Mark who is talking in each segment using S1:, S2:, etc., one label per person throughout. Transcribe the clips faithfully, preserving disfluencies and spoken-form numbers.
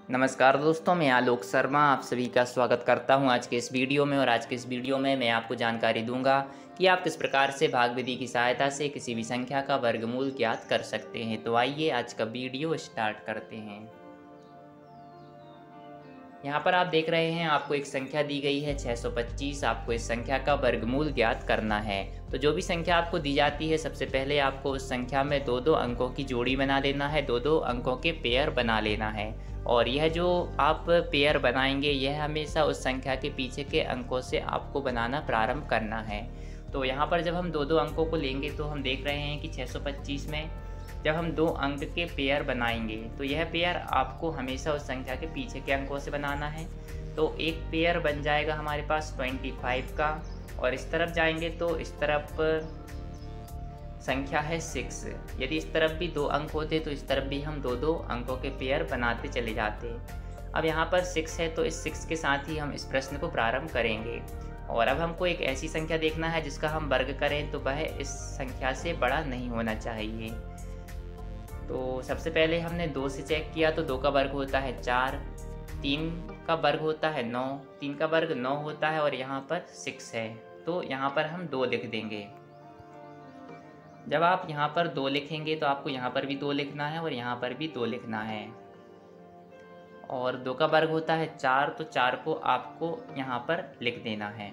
S1: नमस्कार दोस्तों, मैं आलोक शर्मा आप सभी का स्वागत करता हूं आज के इस वीडियो में। और आज के इस वीडियो में मैं आपको जानकारी दूंगा कि आप किस प्रकार से भाग विधि की सहायता से किसी भी संख्या का वर्गमूल ज्ञात कर सकते हैं। तो आइए आज का वीडियो स्टार्ट करते हैं। यहाँ पर आप देख रहे हैं, आपको एक संख्या दी गई है छह सौ पच्चीस। आपको इस संख्या का वर्गमूल ज्ञात करना है। तो जो भी संख्या आपको दी जाती है, सबसे पहले आपको उस संख्या में दो दो अंकों की जोड़ी बना लेना है, दो दो अंकों के पेयर बना लेना है। और यह जो आप पेयर बनाएंगे, यह हमेशा उस संख्या के पीछे के अंकों से आपको बनाना प्रारंभ करना है। तो यहाँ पर जब हम दो दो अंकों को लेंगे तो हम देख रहे हैं कि छह सौ पच्चीस में जब हम दो अंक के पेयर बनाएंगे तो यह पेयर आपको हमेशा उस संख्या के पीछे के अंकों से बनाना है। तो एक पेयर बन जाएगा हमारे पास पच्चीस का, और इस तरफ जाएंगे तो इस तरफ संख्या है सिक्स। यदि इस तरफ भी दो अंक होते तो इस तरफ भी हम दो दो अंकों के पेयर बनाते चले जाते। अब यहाँ पर सिक्स है तो इस सिक्स के साथ ही हम इस प्रश्न को प्रारंभ करेंगे। और अब हमको एक ऐसी संख्या देखना है जिसका हम वर्ग करें तो वह इस संख्या से बड़ा नहीं होना चाहिए। तो सबसे पहले हमने दो से चेक किया तो दो का वर्ग होता है चार, तीन का वर्ग होता है नौ, तीन का वर्ग नौ होता है, और यहाँ पर सिक्स है तो यहाँ पर हम दो लिख देंगे। जब आप यहाँ पर दो लिखेंगे तो आपको यहाँ पर भी दो लिखना है और यहाँ पर भी दो लिखना है। और दो का वर्ग होता है चार, तो चार को आपको यहाँ पर लिख देना है।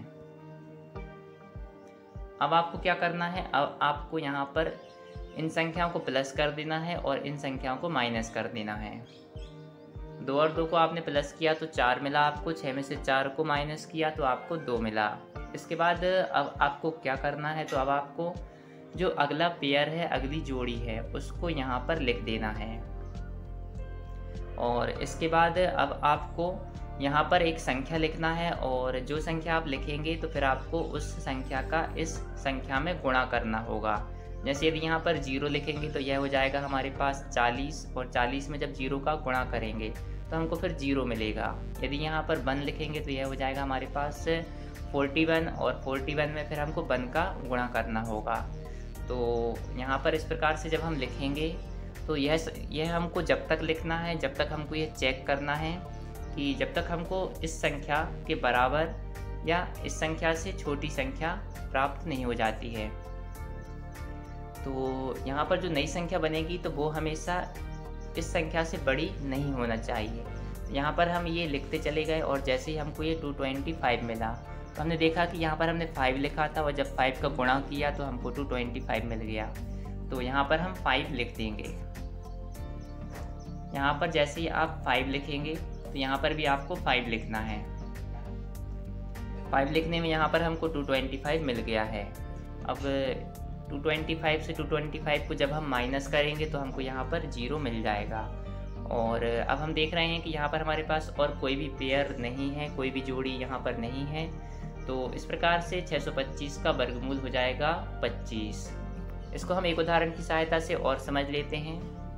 S1: अब आपको क्या करना है, अब आपको यहाँ पर इन संख्याओं को प्लस कर देना है और इन संख्याओं को माइनस कर देना है। दो और दो को आपने प्लस किया तो चार मिला आपको, छः में से चार को माइनस किया तो आपको दो मिला। इसके बाद अब आपको क्या करना है, तो अब आपको जो अगला पेयर है, अगली जोड़ी है, उसको यहाँ पर लिख देना है। और इसके बाद अब आपको यहाँ पर एक संख्या लिखना है, और जो संख्या आप लिखेंगे तो फिर आपको उस संख्या का इस संख्या में गुणा करना होगा। जैसे यदि यहाँ पर जीरो लिखेंगे तो यह हो जाएगा हमारे पास चालीस, और चालीस में जब जीरो का गुणा करेंगे तो हमको फिर जीरो मिलेगा। यदि यहाँ पर वन लिखेंगे तो यह हो जाएगा हमारे पास फोर्टी वन, और फोर्टी वन में फिर हमको वन का गुणा करना होगा। तो यहाँ पर इस प्रकार से जब हम लिखेंगे तो यह यह हमको जब तक लिखना है जब तक हमको यह चेक करना है कि जब तक हमको इस संख्या के बराबर या इस संख्या से छोटी संख्या प्राप्त नहीं हो जाती है। तो यहाँ पर जो नई संख्या बनेगी तो वो हमेशा इस संख्या से बड़ी नहीं होना चाहिए। यहाँ पर हम ये लिखते चले गए, और जैसे ही हमको ये दो सौ पच्चीस मिला तो हमने देखा कि यहाँ पर हमने फाइव लिखा था, और जब फाइव का गुणा किया तो हमको दो सौ पच्चीस मिल गया। तो यहाँ पर हम फाइव लिख देंगे। यहाँ पर जैसे ही आप फाइव लिखेंगे तो यहाँ पर भी आपको फाइव लिखना है। फाइव लिखने में यहाँ पर हमको दो सौ पच्चीस मिल गया है। अब दो सौ पच्चीस से दो सौ पच्चीस को जब हम माइनस करेंगे तो हमको यहाँ पर जीरो मिल जाएगा। और अब हम देख रहे हैं कि यहाँ पर हमारे पास और कोई भी पेयर नहीं है, कोई भी जोड़ी यहाँ पर नहीं है। तो इस प्रकार से छह सौ पच्चीस का वर्गमूल हो जाएगा पच्चीस। इसको हम एक उदाहरण की सहायता से और समझ लेते हैं।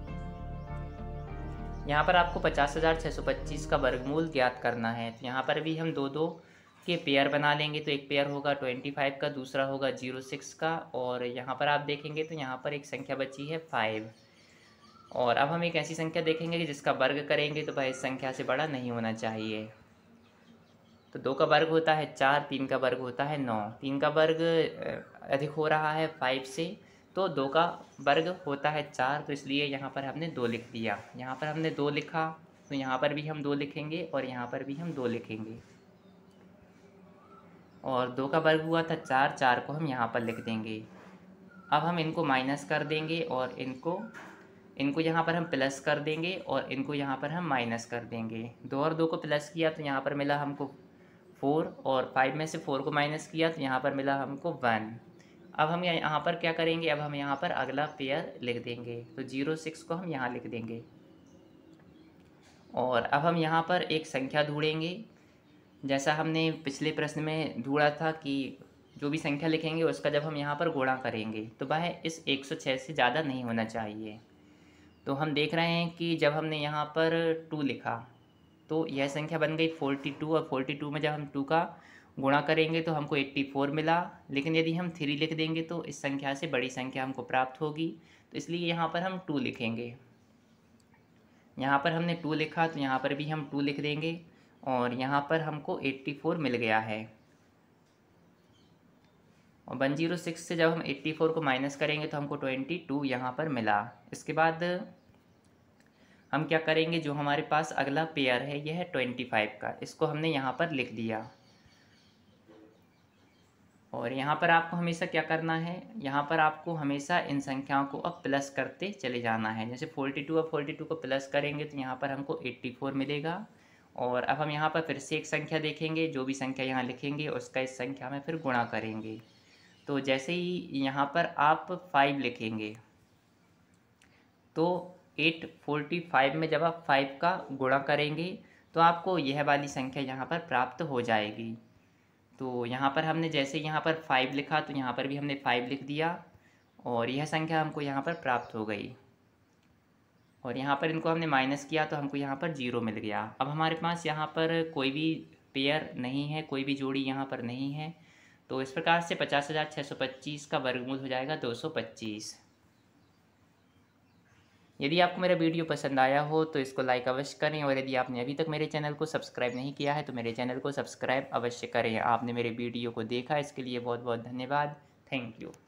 S1: यहाँ पर आपको पचास हज़ार छः सौ पच्चीस का वर्गमूल ज्ञात करना है। तो यहाँ पर भी हम दो दो के पेयर बना लेंगे। तो एक पेयर होगा पच्चीस का, दूसरा होगा जीरो सिक्स का, और यहाँ पर आप देखेंगे तो यहाँ पर एक संख्या बची है फाइव। और अब हम एक ऐसी संख्या देखेंगे कि जिसका वर्ग करेंगे तो वह इस संख्या से बड़ा नहीं होना चाहिए। तो दो का वर्ग होता है चार, तीन का वर्ग होता है नौ। तीन का वर्ग अधिक हो रहा है फाइव से, तो दो का वर्ग होता है चार, तो इसलिए यहाँ पर हमने दो लिख दिया। यहाँ पर हमने दो लिखा तो यहाँ पर भी हम दो लिखेंगे, और यहाँ पर भी हम दो लिखेंगे। और दो का वर्ग हुआ था चार, चार को हम यहाँ पर लिख देंगे। अब हम इनको माइनस कर देंगे, और इनको इनको यहाँ पर हम प्लस कर देंगे, और इनको यहाँ पर हम माइनस कर देंगे। दो और दो को प्लस किया तो यहाँ पर मिला हमको फोर, और फाइव में से फोर को माइनस किया तो यहाँ पर मिला हमको वन। अब हम यहाँ पर क्या करेंगे, अब हम यहाँ पर अगला पेयर लिख देंगे। तो जीरो सिक्स को हम यहाँ लिख देंगे। और अब हम यहाँ पर एक संख्या ढूंढेंगे, जैसा हमने पिछले प्रश्न में ढूंढा था कि जो भी संख्या लिखेंगे उसका जब हम यहाँ पर गुणा करेंगे तो वह इस एक सौ छह से ज़्यादा नहीं होना चाहिए। तो हम देख रहे हैं कि जब हमने यहाँ पर टू लिखा तो यह संख्या बन गई फोर्टी टू, और फोर्टी टू में जब हम टू का गुणा करेंगे तो हमको एट्टी फोर मिला। लेकिन यदि हम थ्री लिख देंगे तो इस संख्या से बड़ी संख्या हमको प्राप्त होगी, तो इसलिए यहाँ पर हम टू लिखेंगे। यहाँ पर हमने टू लिखा तो यहाँ पर भी हम टू लिख देंगे और यहाँ पर हमको एट्टी फोर मिल गया है। और वन ज़ीरो सिक्स से जब हम एट्टी फोर को माइनस करेंगे तो हमको ट्वेंटी टू यहाँ पर मिला। इसके बाद हम क्या करेंगे, जो हमारे पास अगला पेयर है यह है ट्वेंटी फाइव का, इसको हमने यहाँ पर लिख दिया। और यहाँ पर आपको हमेशा क्या करना है, यहाँ पर आपको हमेशा इन संख्याओं को अब प्लस करते चले जाना है। जैसे फोर्टी टू अब फोर्टी टू को प्लस करेंगे तो यहाँ पर हमको एट्टी फोर मिलेगा। और अब हम यहाँ पर फिर से एक संख्या देखेंगे, जो भी संख्या यहाँ लिखेंगे उसका इस संख्या में फिर गुणा करेंगे। तो जैसे ही यहाँ पर आप फाइव लिखेंगे तो एट फोर्टी फाइव में जब आप फाइव का गुणा करेंगे तो आपको यह वाली संख्या यहाँ पर प्राप्त हो जाएगी। तो यहाँ पर हमने जैसे यहाँ पर फाइव लिखा तो यहाँ पर भी हमने फाइव लिख दिया और यह संख्या हमको यहाँ पर प्राप्त हो गई। और यहाँ पर इनको हमने माइनस किया तो हमको यहाँ पर जीरो मिल गया। अब हमारे पास यहाँ पर कोई भी पेयर नहीं है, कोई भी जोड़ी यहाँ पर नहीं है। तो इस प्रकार से पचास हज़ार छः सौ पच्चीस का वर्गमूल हो जाएगा दो सौ पच्चीस। यदि आपको मेरा वीडियो पसंद आया हो तो इसको लाइक अवश्य करें और यदि आपने अभी तक मेरे चैनल को सब्सक्राइब नहीं किया है तो मेरे चैनल को सब्सक्राइब अवश्य करें। आपने मेरे वीडियो को देखा, इसके लिए बहुत बहुत धन्यवाद। Thank you.